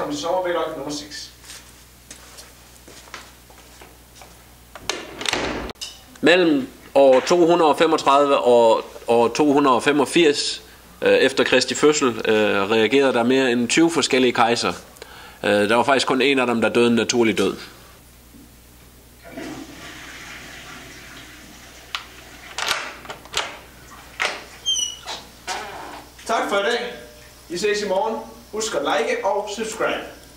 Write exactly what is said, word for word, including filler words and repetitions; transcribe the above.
velkommen til sommervægtløft nummer seks. Mellem år to hundrede og femogtredive og år to hundrede og femogfirs øh, efter Kristi fødsel øh, reagerede der mere end tyve forskellige kejser. Øh, der var faktisk kun en af dem, der døde en naturlig død. Tak for i dag. Vi ses i morgen. Husk at like og subscribe.